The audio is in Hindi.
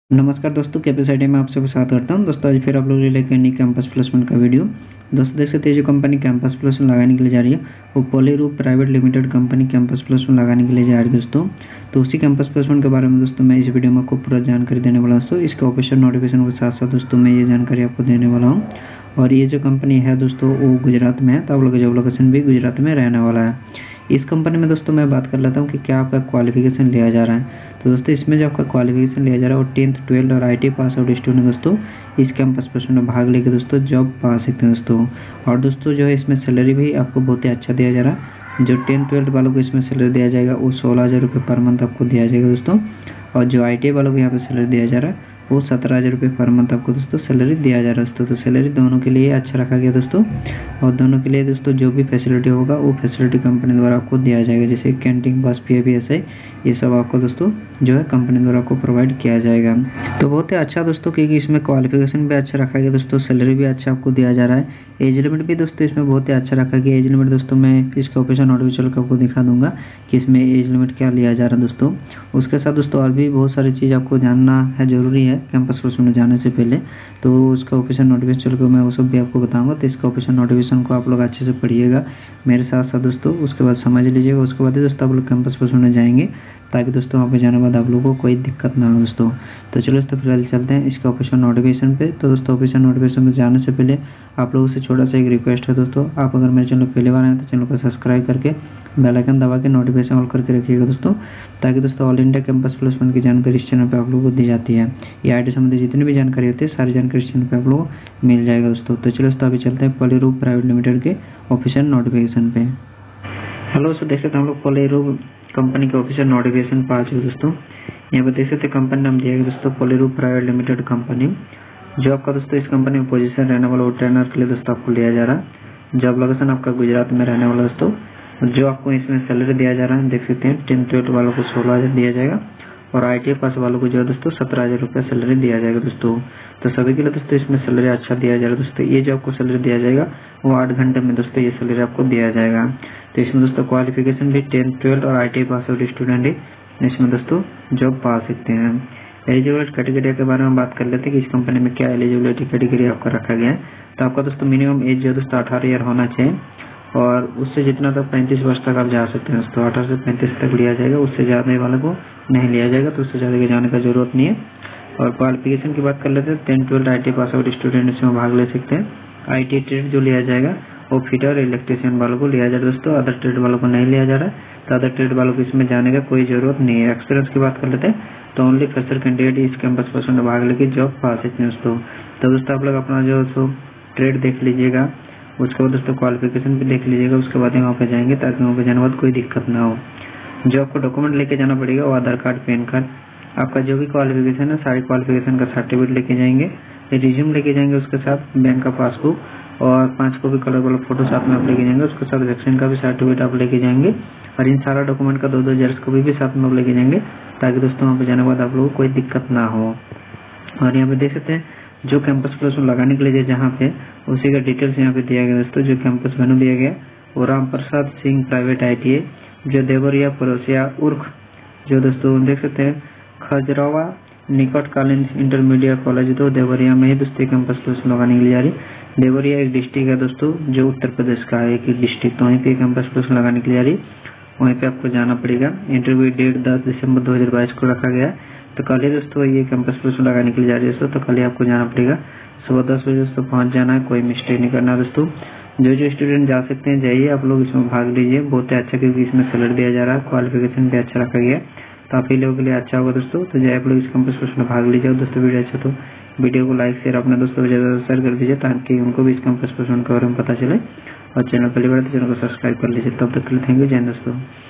नमस्कार दोस्तों, कैपेसिटी में आप सभी स्वागत करता हूं। दोस्तों आज फिर आप लोग लेकर नहीं कैंपस प्लेसमेंट का वीडियो। दोस्तों देख सकते हैं जो कंपनी कैंपस प्लेसमेंट लगाने के लिए जा रही है वो पॉलीरूप private limited company campus placement लगाने के लिए जा रही है दोस्तों। तो उसी कैंपस प्लेसमेंट के बारे में दोस्तों मैं इस वीडियो में आपको पूरा जानकारी देने वाला हूँ। दोस्तों इसके ऑफिशियल नोटिफिकेशन के साथ साथ दोस्तों मैं ये जानकारी आपको देने वाला हूँ। और ये जो कंपनी है दोस्तों वो गुजरात में है, तो आप लोग का जॉब लोकेशन भी गुजरात में रहने वाला है। इस कंपनी में दोस्तों मैं बात कर लेता हूँ कि क्या आपका क्वालिफिकेशन लिया जा रहा है। तो दोस्तों इसमें जो आपका क्वालिफिकेशन लिया जा रहा है वो 10th 12th और IT पास आउट स्टूडेंट दोस्तों इस कैंपस प्लेसमेंट में भाग लेकर दोस्तों जॉब पा सकते हैं दोस्तों। और दोस्तों जो है इसमें सैलरी भी आपको बहुत ही अच्छा दिया जा रहा है। जो 10th 12th वालों को इसमें सैलरी दिया जाएगा वो 16,000 रुपये पर मंथ आपको दिया जाएगा दोस्तों। और जो IT वालों को यहाँ पे सैलरी दिया जा रहा है वो 17,000 रुपये पर मंथ आपको दोस्तों सैलरी दिया जा रहा है दोस्तों। तो सैलरी दोनों के लिए अच्छा रखा गया दोस्तों। और दोनों के लिए दोस्तों जो भी फैसिलिटी होगा वो फैसिलिटी कंपनी द्वारा आपको दिया जाएगा, जैसे कैंटीन बस PFSI ये सब आपको दोस्तों जो है कंपनी द्वारा आपको प्रोवाइड किया जाएगा। तो बहुत ही अच्छा दोस्तों, क्योंकि इसमें क्वालिफिकेशन भी अच्छा रखा गया दोस्तों, सैलरी भी अच्छा आपको दिया जा रहा है। एज लिमिट भी दोस्तों इसमें बहुत ही अच्छा रखा गया। एज लिमिट दोस्तों मैं इसके ऑफिशियल नोटिफिकेशन को आपको दिखा दूंगा कि इसमें एज लिमिट क्या लिया जा रहा है दोस्तों। उसके साथ दोस्तों और भी बहुत सारी चीज़ आपको जानना है, ज़रूरी है कैंपस प्लेसमेंट जाने से पहले। तो उसका ऑफिशियल नोटिफिकेशन को मैं वो सब भी आपको बताऊंगा। तो इसका ऑफिशियल नोटिफिकेशन को आप लोग अच्छे से पढ़िएगा मेरे साथ साथ दोस्तों, उसके बाद समझ लीजिएगा। उसके बाद दोस्तों आप लोग कैंपस प्लेसमेंट में जाएंगे ताकि दोस्तों वहाँ पे जाने के बाद आप लोगों को कोई दिक्कत ना हो दोस्तों। तो चलो दोस्तों फिलहाल चलते हैं इसके ऑफिशियल नोटिफिकेशन पे। तो दोस्तों ऑफिशियल नोटिफिकेशन में जाने से पहले आप लोगों से छोटा सा एक रिक्वेस्ट है दोस्तों, आप अगर मेरे चैनल पहली बार आए तो चैनल को सब्सक्राइब करके बेल आइकन दबा के नोटिफिकेशन ऑल करके रखिएगा दोस्तों, ताकि दोस्तों ऑल इंडिया कैंपस प्लेसमेंट की जानकारी इस चैनल पर आप लोगों को दी जाती है। ये IT संबंधी जितनी भी जानकारी होती है सारी जानकारी इस चैनल पर आप लोगों को मिल जाएगा दोस्तों। तो चलो दोस्तों अभी चलते हैं पॉलीरूप प्राइवेट लिमिटेड के ऑफिशियल नोटिफिकेशन पे। हेलो दोस्तों, देख सकते हैं हम लोग पॉलीरूप कंपनी के ऑफिशियल नोटिफिकेशन पा चुके दोस्तों। यहाँ पर देख सकते हैं कंपनी नाम दिया गया दोस्तों पॉलीरूप प्राइवेट लिमिटेड कंपनी। जो आपका दोस्तों इस कंपनी में पोजीशन रहने वाला वो ट्रेनर के लिए दोस्तों आपको लिया जा रहा है। जॉब लोकेशन आपका गुजरात में रहने वाला दोस्तों। जो आपको इसमें सैलरी दिया जा रहा है देख सकते हैं 10th 12th वालों को 16,000 दिया जाएगा और IT पास वालों को जो है दोस्तों 17,000 रुपये सैलरी दिया जाएगा दोस्तों। तो सभी के लिए दोस्तों इसमें सैलरी अच्छा दिया जाएगा दोस्तों। ये जो आपको सैलरी दिया जाएगा वो 8 घंटे में दोस्तों ये सैलरी आपको दिया जाएगा। तो इसमें दोस्तों क्वालिफिकेशन भी 10th 12th और IT पास आउट स्टूडेंट ही इसमें दोस्तों जॉब पा सकते हैं। एलिजिबिलिटी कैटेगरी के बारे में बात कर लेते हैं कि इस कंपनी में क्या एलिजिबिलिटी कैटेगरी आपका रखा गया है। तो आपका दोस्तों मिनिमम एज जो दोस्तों 18 ईयर होना चाहिए और उससे जितना तक 35 वर्ष तक आप जा सकते हैं दोस्तों। 18 से 35 तक लिया जाएगा, उससे ज़्यादा वाले को नहीं लिया जाएगा, तो उससे ज़्यादा के जाने का जरूरत नहीं है। और क्वालिफिकेशन की बात कर लेते हैं 10th 12th IT pass out student इसमें भाग ले सकते हैं। IT ट्रेड जो लिया जाएगा वो फिटर और इलेक्ट्रीशियन वालों को लिया जा रहा है दोस्तों, अदर ट्रेड वालों को नहीं लिया जा रहा है। तो अदर ट्रेड वालों को इसमें जाने का कोई जरूरत नहीं है। एक्सपीरियंस की बात कर लेते हैं तो ओनली फ्रेशर कैंडिडेट इस कैंपस प्लेसमेंट में भाग लेकर जॉब पा सकते हैं दोस्तों। तो दोस्तों आप लोग अपना जो ट्रेड देख लीजिएगा, उसके बाद दोस्तों क्वालिफिकेशन भी देख लीजिएगा, उसके बाद ही वहाँ पे जाएंगे ताकि वहाँ पे जाने के बाद कोई दिक्कत ना हो। जो आपको डॉक्यूमेंट लेके जाना पड़ेगा वो आधार कार्ड, पैन कार्ड, आपका जो भी क्वालिफिकेशन है सारी क्वालिफिकेशन का सर्टिफिकेट लेके जाएंगे, रिज्यूम लेके जाएंगे, उसके साथ बैंक का पासबुक और 5 कॉपी कलर वाला फोटो साथ में आप लेके जाएंगे। उसके साथ वैक्सीन का भी सर्टिफिकेट आप लेके जाएंगे और इन सारा डॉक्यूमेंट का 2-2 जेरॉक्स कॉपी भी साथ में आप लेके जाएंगे ताकि दोस्तों वहाँ पे जाने के बाद आप लोगों को कोई दिक्कत ना हो। और यहाँ पे देख सकते हैं जो कैंपस प्लेसमेंट लगाने के लिए जहाँ पे उसी का डिटेल्स यहाँ पे दिया गया दोस्तों। जो कैंपस वेन्यू दिया गया वो राम प्रसाद सिंह प्राइवेट ITA जो देवरिया पड़ोसिया उर्ख जो दोस्तों देख सकते हैं खजरावा निकटकालीन इंटरमीडिएट कॉलेज तो देवरिया में ही दोस्तों कैंपस प्लेसमेंट लगाने के लिए जा रही। देवरिया एक डिस्ट्रिक्ट है दोस्तों जो उत्तर प्रदेश का है, एक डिस्ट्रिक्ट, तो वहीं पे कैंपस प्लेसमेंट लगाने के लिए जा रही। वहीं पे आपको जाना पड़ेगा। इंटरव्यू डेट 10 दिसंबर 2022 को रखा गया है। तो कल ही दोस्तों ये कैंपस प्लेसमेंट लगाने के लिए जा रही है दोस्तों। तो कल ही आपको जाना पड़ेगा, सुबह 10 बजे दोस्तों पहुंच जाना है, कोई मिस्टेक नहीं करना दोस्तों। जो स्टूडेंट जा सकते हैं जाइए, आप लोग इसमें भाग लीजिए, बहुत ही अच्छा, क्योंकि इसमें सैलरी दिया जा रहा है, क्वालिफिकेशन भी अच्छा रखा गया है। तो आप ही लोगों के लिए अच्छा होगा दोस्तों। तो जाइए आप लोग इस कैंपस प्लेसमेंट भाग लीजिए दोस्तों। वीडियो अच्छा तो वीडियो को लाइक शेयर अपने दोस्तों को ज़्यादा शेयर कर दीजिए ताकि उनको भी इस कैंपस प्लेसमेंट के बारे में पता चले। और चैनल पहली बार तो चैनल को सब्सक्राइब कर लीजिए। तब तक के लिए थैंक यू, जय हिंद दोस्तों।